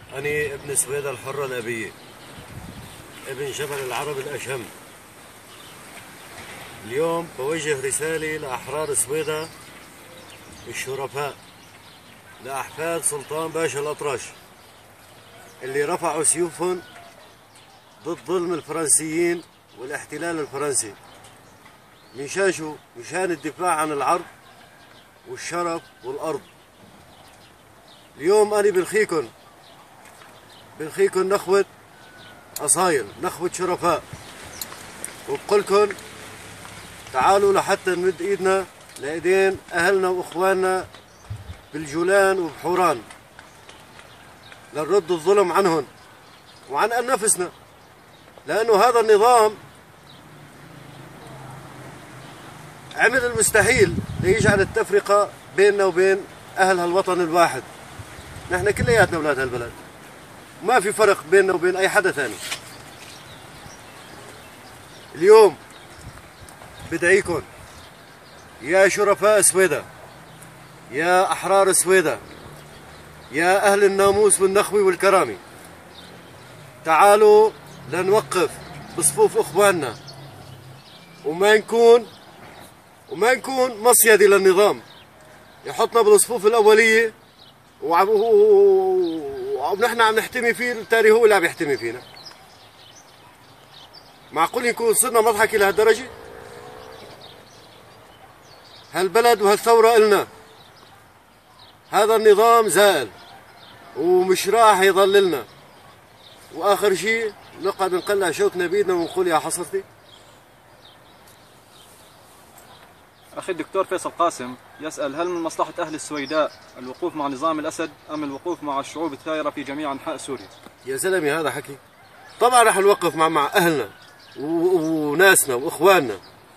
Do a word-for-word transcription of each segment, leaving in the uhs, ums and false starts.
أنا ابن سويدة الحرة الأبية، ابن جبل العرب الأشهم. اليوم بوجه رسالة لأحرار سويدة الشرفاء، لأحفاد سلطان باشا الأطرش اللي رفعوا سيوفهم ضد ظلم الفرنسيين والاحتلال الفرنسي. مشان شو؟ مشان الدفاع عن العرض والشرف والأرض. اليوم أنا بلخيكن بلخيكن نخوة أصايل، نخوة شرفاء، وبقولكن تعالوا لحتى نمد إيدنا لإيدين أهلنا وإخواننا بالجولان وبحوران، لنرد الظلم عنهم وعن أنفسنا، لأنه هذا النظام عمل المستحيل ليجعل التفرقة بيننا وبين أهل هالوطن الواحد. نحن كلياتنا أولاد هالبلد، ما في فرق بيننا وبين أي حدا ثاني. اليوم بدعيكم يا شرفاء سويدة، يا أحرار سويدة، يا أهل الناموس والنخوة والكرامة، تعالوا لنوقف بصفوف إخواننا وما نكون وما نكون مصيدة للنظام يحطنا بالصفوف الأولية ونحن عم نحتمي فيه، التاريخ هو اللي عم يحتمي فينا. معقول يكون صرنا مضحكة لهالدرجة؟ هالبلد وهالثورة إلنا، هذا النظام زائل ومش راح يضللنا، وآخر شيء نقعد نقلع شوكنا بيدنا ونقول يا حصرتي. أخي الدكتور فيصل قاسم يسأل: هل من مصلحة أهل السويداء الوقوف مع نظام الأسد أم الوقوف مع الشعوب الثائرة في جميع أنحاء سوريا؟ يا زلمة هذا حكي. طبعا رح نوقف مع مع أهلنا وناسنا وإخواننا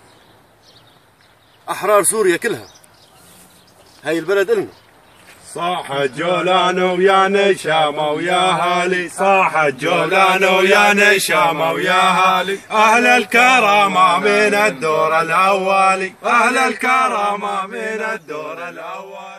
أحرار سوريا كلها، هاي البلد إلنا. صاح الجولان ويا نشامة ويا هالي، صاح الجولان ويا نشامة ويا هالي، أهل الكرامة من الدور الأولي، أهل الكرامة من الدور الأولي.